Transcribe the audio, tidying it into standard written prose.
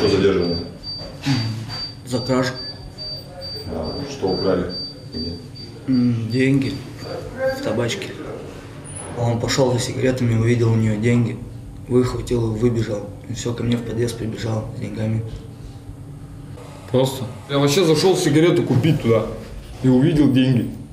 что задержано? За кражу. А что украли? Деньги в табачке. Он пошел за сигаретами, увидел у нее деньги, выхватил и выбежал. И все, ко мне в подъезд прибежал с деньгами. Просто. Я вообще зашел сигарету купить туда и увидел деньги.